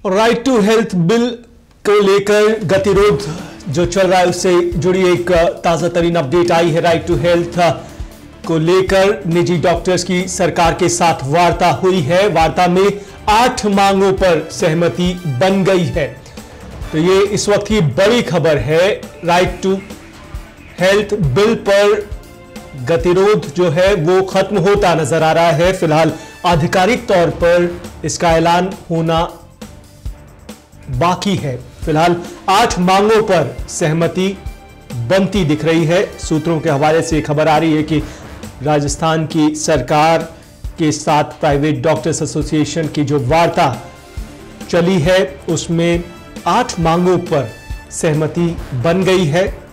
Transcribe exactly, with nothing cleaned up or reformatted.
Right to health bill को लेकर गतिरोध जो चल रहा है उससे जुड़ी एक ताजा तरीन अपडेट आई है। राइट टू हेल्थ को लेकर निजी डॉक्टर्स की सरकार के साथ वार्ता हुई है। वार्ता में आठ मांगों पर सहमति बन गई है। तो ये इस वक्त की बड़ी खबर है। राइट टू हेल्थ बिल पर गतिरोध जो है वो खत्म होता नजर आ रहा है। फिलहाल आधिकारिक तौर पर इसका ऐलान होना बाकी है। फिलहाल आठ मांगों पर सहमति बनती दिख रही है। सूत्रों के हवाले से खबर आ रही है कि राजस्थान की सरकार के साथ प्राइवेट डॉक्टर्स एसोसिएशन की जो वार्ता चली है उसमें आठ मांगों पर सहमति बन गई है।